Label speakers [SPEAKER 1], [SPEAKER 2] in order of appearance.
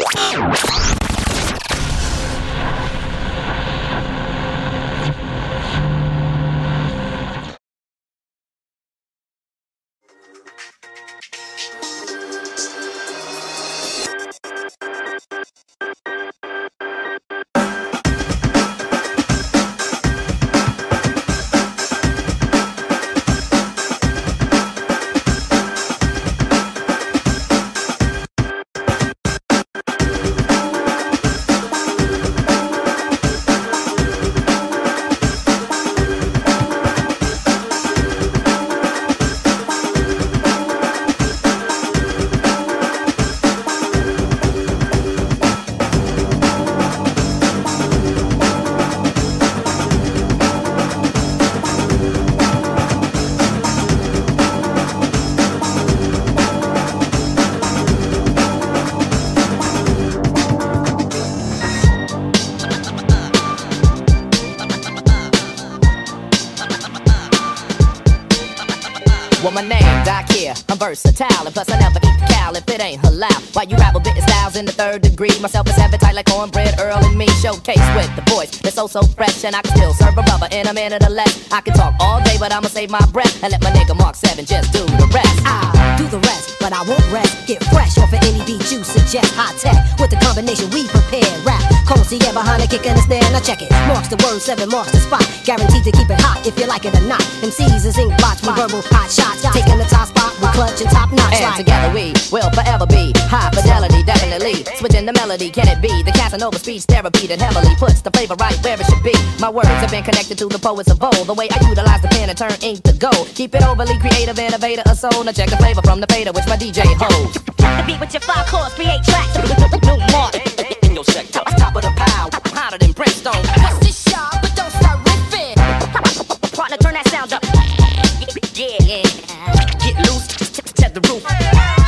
[SPEAKER 1] Well, my name's I care, I'm versatile, and plus I never eat the cow if it ain't halal. While you rabble bitten styles in the third degree, myself is appetite like cornbread, Earl and me. Showcase with the voice that's so fresh, and I can still serve a rubber in a minute or less. I can talk all day, but I'ma save my breath and let my nigga Mark 7 just do the rest.
[SPEAKER 2] I'll do the rest, but I won't rest. Get fresh off of any beat you suggest. High tech with the combination we prepare. Rap, Cosy, behind the kick and the stand. Now check it. Marks the word, 7 marks the spot. Guaranteed to keep it hot if you like it or not. MCs is ink blots with verbal hot shots. Taking the top spot with clutch and top notch.
[SPEAKER 1] And together we will forever be high fidelity, definitely. Switching the melody, can it be the Casanova speech therapy that heavily puts the flavor right where it should be? My words have been connected to the poets of old. The way I utilize the pen and turn ink to gold. Keep it overly creative, innovator, a soul. Now check the flavor from the fader, which my DJ holds.
[SPEAKER 3] The beat with your 5 chords, create tracks.
[SPEAKER 1] New mark in your sector. Top of the pile, hotter than brimstone.
[SPEAKER 3] What's this, y'all? But don't start riffing. Partner, turn that sound up. Yeah.
[SPEAKER 1] Get loose, to the roof.